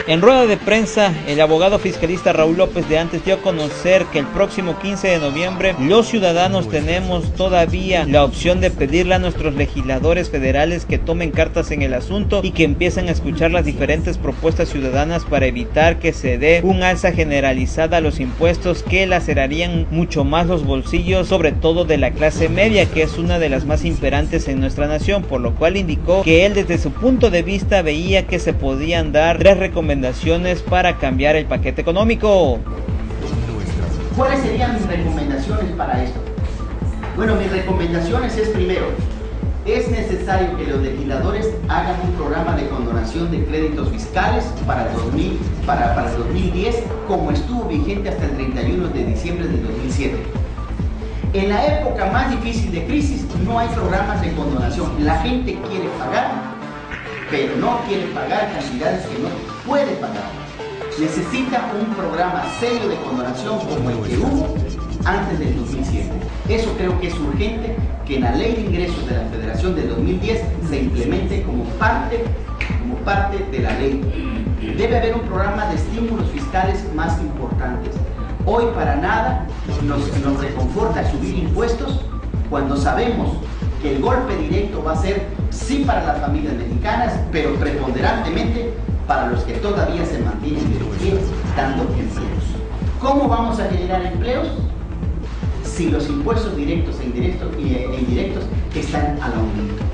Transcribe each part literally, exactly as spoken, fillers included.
En rueda de prensa, el abogado fiscalista Raúl López de Antes dio a conocer que el próximo quince de noviembre los ciudadanos tenemos todavía la opción de pedirle a nuestros legisladores federales que tomen cartas en el asunto y que empiecen a escuchar las diferentes propuestas ciudadanas para evitar que se dé un alza generalizada a los impuestos que lacerarían mucho más los bolsillos, sobre todo de la clase media, que es una de las más imperantes en nuestra nación, por lo cual indicó que él desde su punto de vista veía que se podían dar tres recomendaciones para cambiar el paquete económico. ¿Cuáles serían mis recomendaciones para esto? Bueno, mis recomendaciones es primero, es necesario que los legisladores hagan un programa de condonación de créditos fiscales para el, dos mil, para, para el dos mil diez, como estuvo vigente hasta el treinta y uno de diciembre del dos mil siete. En la época más difícil de crisis no hay programas de condonación. La gente quiere pagar, pero no quiere pagar cantidades que no puede pagar. Necesita un programa serio de condonación como el que hubo antes del dos mil siete. Eso creo que es urgente que en la ley de ingresos de la Federación del dos mil diez se implemente como parte, como parte de la ley. Debe haber un programa de estímulos fiscales más importantes. Hoy para nada nos, nos reconforta subir impuestos cuando sabemos que el golpe directo va a ser sí para las familias mexicanas, pero preponderantemente para los que todavía se mantienen de pie dando empleos. ¿Cómo vamos a generar empleos? Si los impuestos directos e indirectos, e indirectos están al aumento.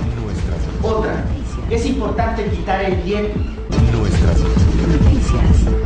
Otra, es importante quitar el I E P. Nuestras noticias.